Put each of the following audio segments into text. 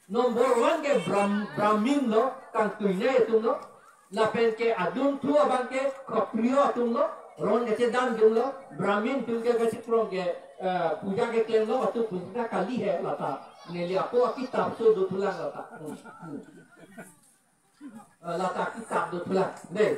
Nomor 1 ke Brahmin lo, kang tuine tung lo, lapen ke adun tua bang ke koprio tung lo, ron ke dan tung lo, Brahmin tung ke sikrong ke puja ke klem lo, waktu puja kali hai lata, neli aku kitab so do tulang lata, lata kitab do tulang, deh,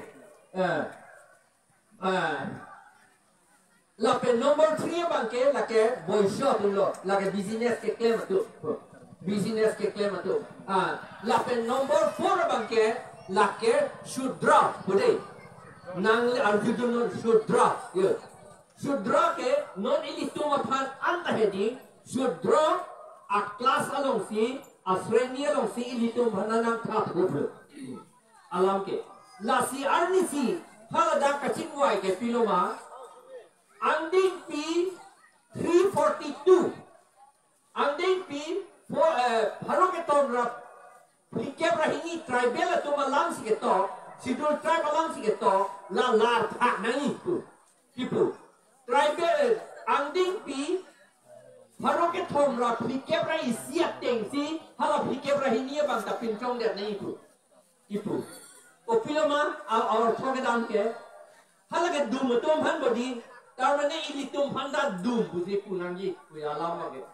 lapen nomor 3 bang ke lake boysho tung lo, lake business ke klem tu. Business ke claim itu. Lapen nomor 4 bangke lake Shudra bude. Nang arjudun Shudra. Shudra ke non ini cuma pan anta hedi. Shudra a kelas along si asreni along si ini cuma nanang tak bude. Alam ke. Lasi arni si halada kacing wai ke piloma. Anding pi 342. Anding pi Haro ke ton rap Likep rahini tribal itu malang si keto Sidul tribe malang si keto La lar thak nangi tu Tipu Tribal Anding pi Haro ke ton rap Likep rahi siap teng si Hala likep rahini bang tapin chong dia nangi tu Tipu Opilo ma Awar choke dan ke Hala ke dum Tum han bodi Tarmane ili tum handa dum Buzi punangi Kuya lama ke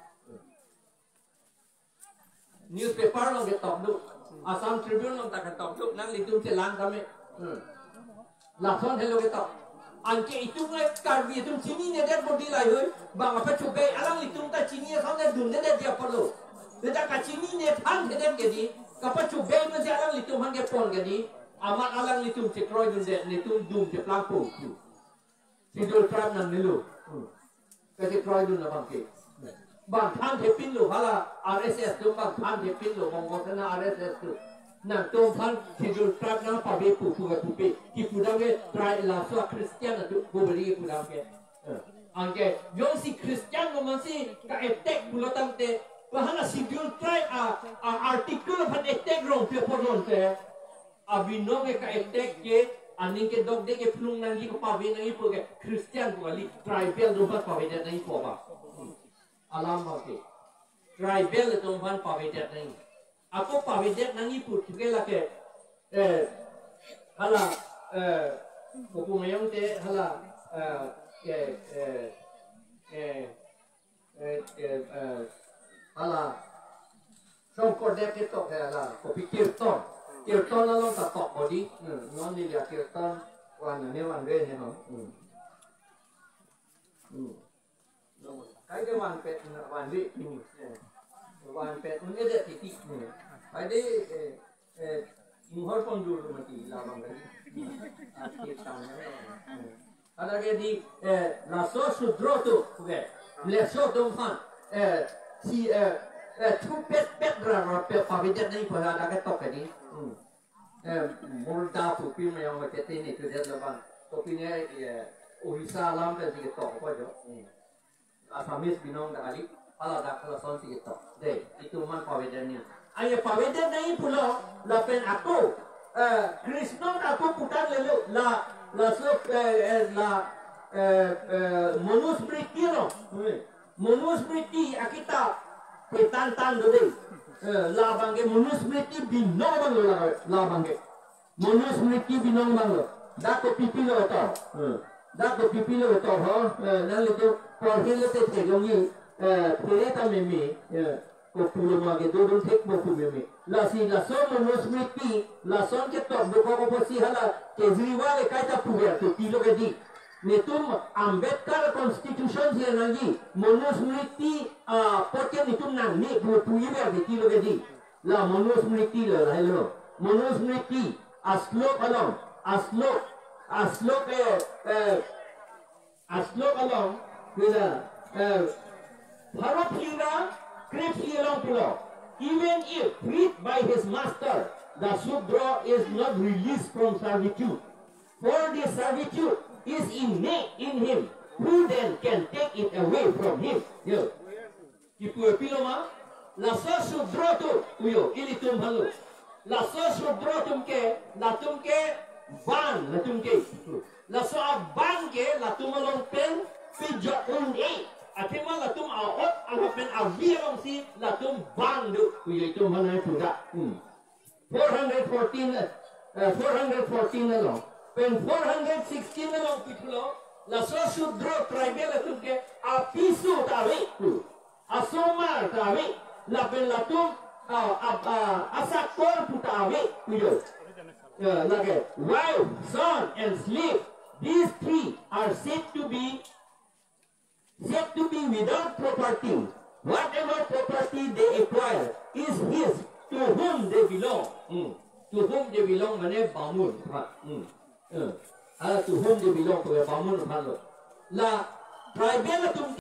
newspaper lo ke top du Assam Tribune lo tak top du nang litum selang kami lason hello ke top anke itu ngai karbi itu sini ne der bodi lai hoi bang apa coba alang litum ta sini sang ne dun ne dia perlu beda ka sini ne thang ne ke di kapa coba me se alang litum han ke pon ke di amat alang litum se kroi dun de litum dum se plampo sidol trap nan nilu ke se kroi dun na bang ke bangท่านเทปินหรือฮะล่ะ RSS ตัวบางท่านเทปินหรือมองว่านะ RSS ตัวนั่นตัวท่านที่ดูตราบนั้นป่าเบปูฟูกับปูเปที่พูดเอาไว้ไตรลาสวะคริสเตียนนั่นตัวบูเบรีพูดเอาไว้อันเกยองสิคริสเตียนก็มันสิกับเอเทคพูดตั้งแต่ว่าฮะล่ะสิดูไตรarticle พันเอเทคลงเพื่อพอลงแต่วินโนเกกับเอเทคเกอันนี้เกดอกเด็กเกพลุงนั่นยี่ก็ป่าเวนั่นยี่พวกคริสเตียนพวกลิไตรเบลดูพัดป่าเวนั่นยี่พวกป่ะalam bangke tribal itu umpan pawedet nang aku pawedet nang iput juga lah ke hala buku mayang te hala hala songkor dek itu ke hala kopi kirton lalu tak tok body non dia kirton wan ni wan re ni no cái hoàn pet hoàn vị hoàn pet ini ada titik ni ada Amohor pun dulu mati lawang lagi akhir tahun ada lagi di laso sudro tu okay leso domhan si tu pet rara pet pavidat ni pun ada ke tok ni multa tu pi yang macam ni tu dia lepas topi ni Orissa alam tu dia tok apa je Asamis binong dakali ala dakala son si itu deh itu man pawedan ni ayah pawedan ni pulau lapen aku Krishna aku putar lelu la manusmriti no manusmriti akita petantan dode la bangke manusmriti binong bang la bangke manusmriti binong bang dak pipi lo tau dak pipi lo tau ha nang itu Perhil te tegongi pereta meme ko puluma ke dodon tek mo meme la si la so manusmriti la son ke to do ko posi hala Kejriwal kaita puya to kilo ke di netum Ambedkar Constitution si nangi manusmriti pote netum nang ni puyi be ke kilo ke di la manusmriti la hello manusmriti aslok along aslok along Bila Bharat Hira greatly along below. Even if freed by his master, the Shudra is not released from servitude. For the servitude is innate in him. Who then can take it away from him? Yo. Kipu piloma Lasa Shudra tu uyo ili tum halu. Lasa Shudra tumke la tumke ban la tumke. Lasa ban ke la tumalong pen Pijak Akhirnya latum awat alhapen awir orang si latum bang du yaitu mana itu dah 414 414 along pen 416 along pitlo la so sudro tribal latum ke apisu tawi asomar tawi la pen latum asakor putawi yo lage wife son and slave these three are said to be without property. Whatever property they acquire is his, to whom they belong. To whom they belong, mane bamun. To whom they belong, to a bamun. La tribal